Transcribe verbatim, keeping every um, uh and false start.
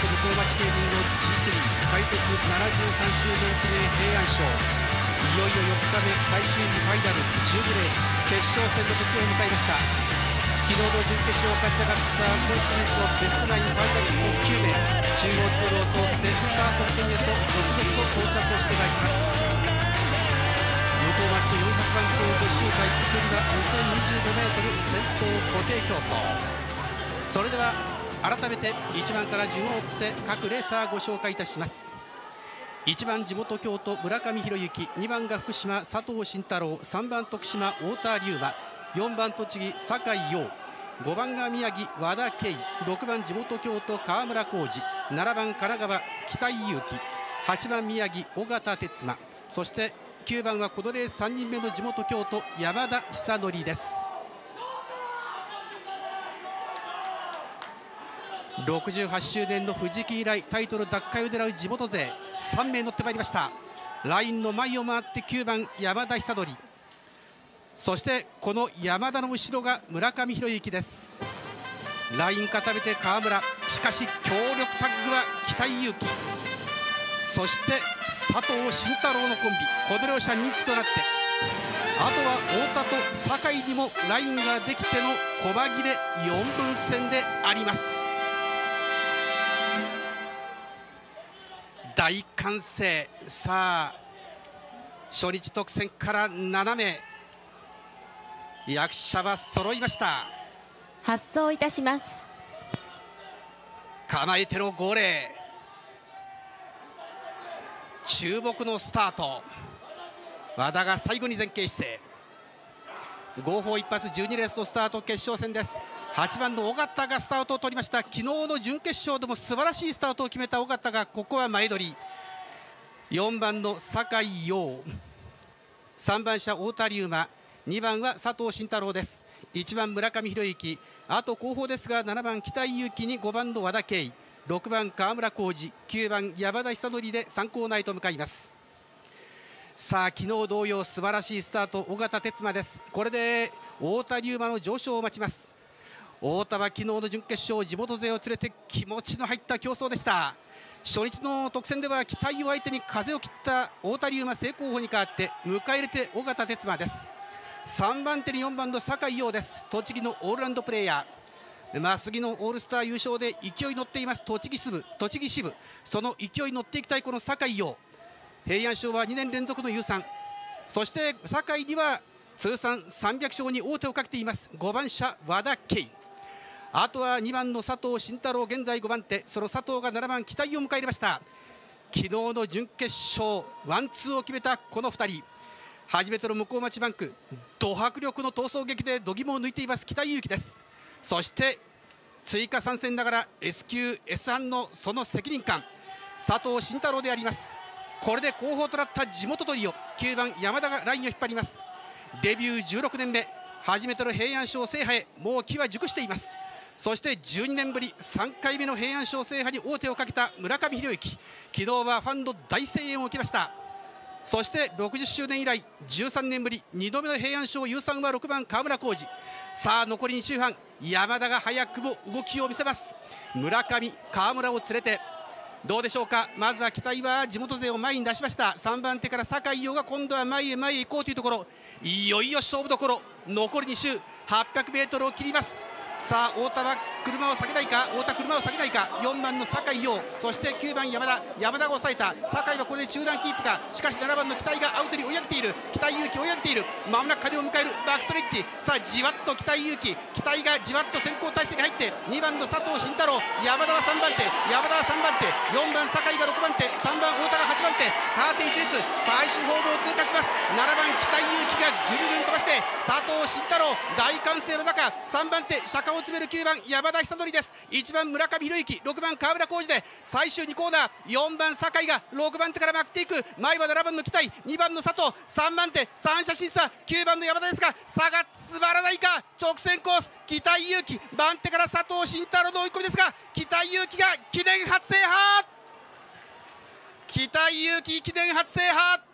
向町競輪の ジースリー 開設ななじゅうさんしゅうねん記念平安賞、いよいよよっかめ最終日ファイナルじゅうにレース決勝戦の時を迎えました。昨日の準決勝を勝ち上がった今シリーズのベストナインファイナリストきゅうめい、中央通路を通ってスタート地点へと続々と到着をしてまいります。向町とよんひゃくばんスコーご周回、距離はにせんにじゅうごメートル、先頭固定競争。それでは改めていちばんから順を追って各レーサーご紹介いたします。いちばん地元京都村上博之、にばんが福島佐藤慎太郎、さんばん徳島太田龍馬、よんばん栃木酒井陽、ごばんが宮城和田圭、ろくばん地元京都川村浩二、ななばん神奈川北井裕樹、はちばん宮城尾形哲馬、そしてきゅうばんはこのレースさんにんめの地元京都山田久則です。ろくじゅうはちしゅうねんの富士木以来タイトル奪回を狙う地元勢さんめい乗ってまいりました。ラインの前を回ってきゅうばん山田久則、そしてこの山田の後ろが村上博之です。ライン固めて川村、しかし強力タッグは北井裕樹、そして佐藤慎太郎のコンビ、この両者人気となって、あとは太田と酒井にもラインができての細切れよんぶん戦であります。大歓声。さあ初日特選からななめい、役者は揃いました。 発走いたします。 構えての号令、注目のスタート。和田が最後に前傾姿勢、号砲一発じゅうにレースのスタート決勝戦です。はちばんの尾形がスタートを取りました。昨日の準決勝でも素晴らしいスタートを決めた尾形がここは前取り。よんばんの酒井陽、さんばん車太田龍馬、にばんは佐藤慎太郎です。いちばん村上博之、あと後方ですがななばん北井裕樹にごばんの和田圭、ろくばん川村浩二、きゅうばん山田久則でさんコーナーへと向かいます。さあ昨日同様素晴らしいスタート、尾形哲馬です。これで太田龍馬の上昇を待ちます。太田は昨日の準決勝地元勢を連れて気持ちの入った競争でした。初日の特選では期待を相手に風を切った太田龍馬正攻法に変わって迎え入れて尾形哲馬です。さんばん手によんばんの酒井陽です。栃木のオールラウンドプレーヤー、まあ、杉のオールスター優勝で勢いに乗っています栃木支部栃木支部、その勢いに乗っていきたいこの酒井陽、平安賞はにねん連続の優さん、そして酒井には通算さんびゃく勝に王手をかけていますごばん車和田圭、あとはにばんの佐藤慎太郎現在ごばん手、その佐藤がななばん期待を迎え入れました。昨日の準決勝ワンツーを決めたこのふたり、初めての向町バンク、ド迫力の逃走劇で度肝を抜いています北井裕樹です。そして追加参戦ながら エスきゅう、エスワン のその責任感、佐藤慎太郎であります。これで後方となった地元トリオ、きゅうばん山田がラインを引っ張ります。デビューじゅうろくねんめ、初めての平安賞制覇へもう機は熟しています。そしてじゅうにねんぶりさんかいめの平安賞制覇に王手をかけた村上博之、昨日はファンの大声援を受けました。そしてろくじゅっしゅうねん以来じゅうさんねんぶりにどめの平安賞優さんはろくばん川村浩二。さあ残りに周半、山田が早くも動きを見せます。村上川村を連れてどうでしょうか。まずは期待は地元勢を前に出しました。さんばん手から酒井陽が今度は前へ前へ行こうというところ、いよいよ勝負どころ、残りに周はっぴゃくメートルを切ります。さあ太田は車を下げないか、太田車を下げないか、よんばんの酒井陽、そしてきゅうばん山田、山田が抑えた。酒井はこれで中段キープか、しかしななばんの期待がアウトに追い上げている。北井裕樹追い上げている、まもなく鐘を迎えるバックストレッチ。さあじわっと北井裕樹、期待がじわっと先行体制に入って、にばんの佐藤慎太郎、山田はさんばん手、山田はさんばん手、よんばん酒井がろくばん手、さんばん太田がはちばん手、縦一列最終ホームを通過します。ななばん北井裕樹がぐんぐん飛ばして、佐藤慎太郎大歓声の中、さんばん手車間を詰めるきゅうばん山田久則です。いちばん村上博之、ろくばん川村浩二で最終にコーナー、よんばん酒井がろくばん手からまくっていく。前はななばんの期待、にばんの佐藤、さんばん手三者審査きゅうばんの山田ですが、差が詰まらないか。直線コース、北井裕樹番手から佐藤慎太郎の追い込みですが、北井裕樹が記念初制覇、北井裕樹記念初制覇。